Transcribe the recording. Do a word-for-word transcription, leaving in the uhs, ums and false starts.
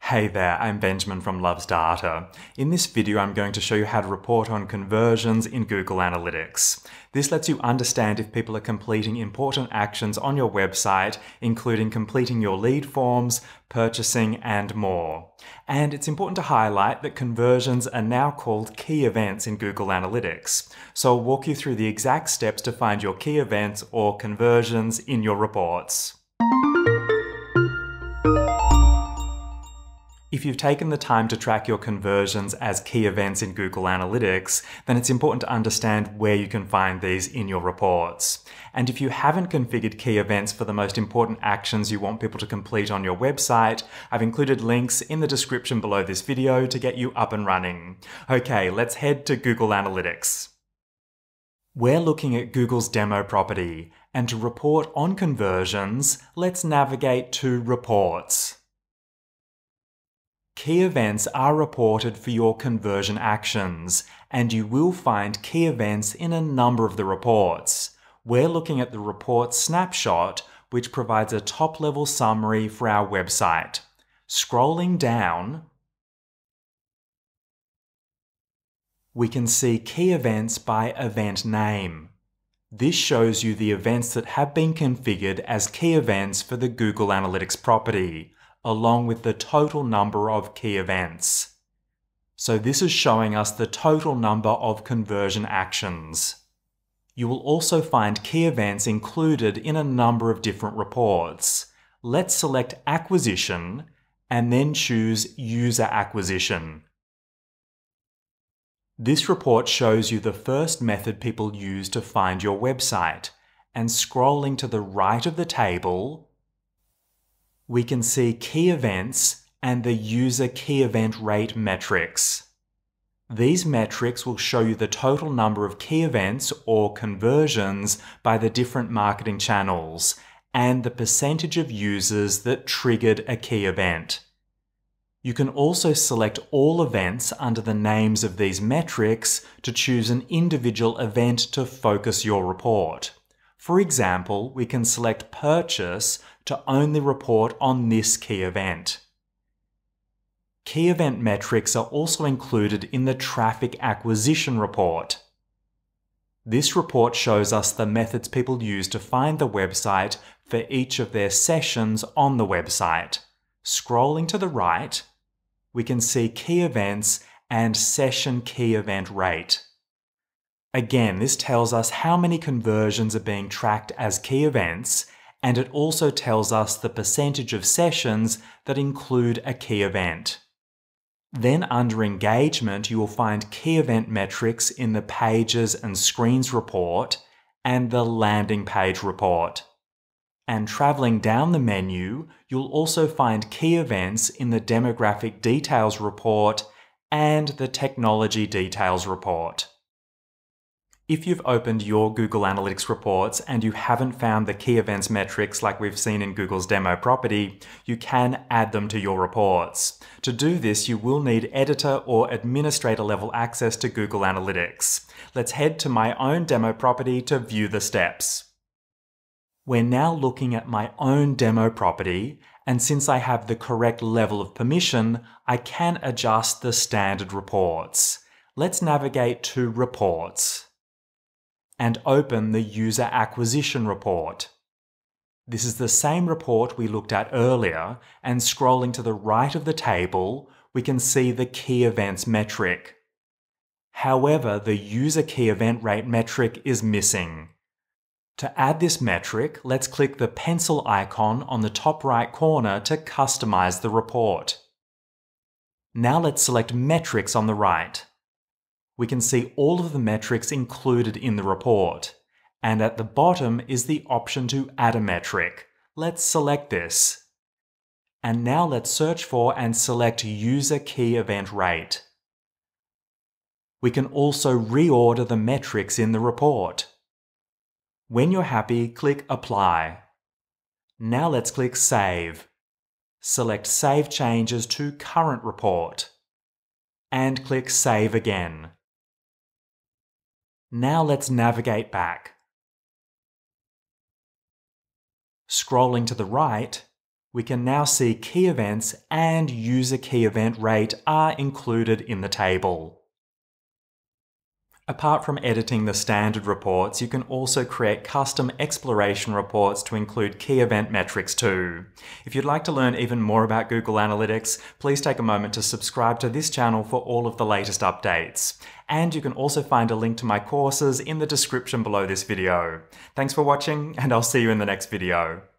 Hey there, I'm Benjamin from Loves Data. In this video, I'm going to show you how to report on conversions in Google Analytics. This lets you understand if people are completing important actions on your website, including completing your lead forms, purchasing, and more. And it's important to highlight that conversions are now called key events in Google Analytics. So I'll walk you through the exact steps to find your key events or conversions in your reports. If you've taken the time to track your conversions as key events in Google Analytics, then it's important to understand where you can find these in your reports. And if you haven't configured key events for the most important actions you want people to complete on your website, I've included links in the description below this video to get you up and running. Okay, let's head to Google Analytics. We're looking at Google's demo property, and to report on conversions, let's navigate to Reports. Key events are reported for your conversion actions, and you will find key events in a number of the reports. We're looking at the report snapshot, which provides a top-level summary for our website. Scrolling down, we can see key events by event name. This shows you the events that have been configured as key events for the Google Analytics property, along with the total number of key events. So this is showing us the total number of conversion actions. You will also find key events included in a number of different reports. Let's select Acquisition and then choose User Acquisition. This report shows you the first method people use to find your website, and scrolling to the right of the table, we can see key events and the user key event rate metrics. These metrics will show you the total number of key events or conversions by the different marketing channels and the percentage of users that triggered a key event. You can also select all events under the names of these metrics to choose an individual event to focus your report. For example, we can select Purchase to only report on this key event. Key event metrics are also included in the Traffic Acquisition report. This report shows us the methods people use to find the website for each of their sessions on the website. Scrolling to the right, we can see key events and session key event rate. Again, this tells us how many conversions are being tracked as key events, and it also tells us the percentage of sessions that include a key event. Then under Engagement, you will find key event metrics in the Pages and Screens report and the Landing Page report. And traveling down the menu, you'll also find key events in the Demographic Details report and the Technology Details report. If you've opened your Google Analytics reports and you haven't found the key events metrics like we've seen in Google's demo property, you can add them to your reports. To do this, you will need editor or administrator level access to Google Analytics. Let's head to my own demo property to view the steps. We're now looking at my own demo property, and since I have the correct level of permission, I can adjust the standard reports. Let's navigate to Reports and open the User Acquisition report. This is the same report we looked at earlier, and scrolling to the right of the table, we can see the key events metric. However, the user key event rate metric is missing. To add this metric, let's click the pencil icon on the top right corner to customize the report. Now let's select Metrics on the right. We can see all of the metrics included in the report, and at the bottom is the option to add a metric. Let's select this. And now let's search for and select User Key Event Rate. We can also reorder the metrics in the report. When you're happy, click Apply. Now let's click Save. Select Save Changes to Current Report. And click Save again. Now let's navigate back. Scrolling to the right, we can now see key events and user key event rate are included in the table. Apart from editing the standard reports, you can also create custom exploration reports to include key event metrics too. If you'd like to learn even more about Google Analytics, please take a moment to subscribe to this channel for all of the latest updates. And you can also find a link to my courses in the description below this video. Thanks for watching, and I'll see you in the next video.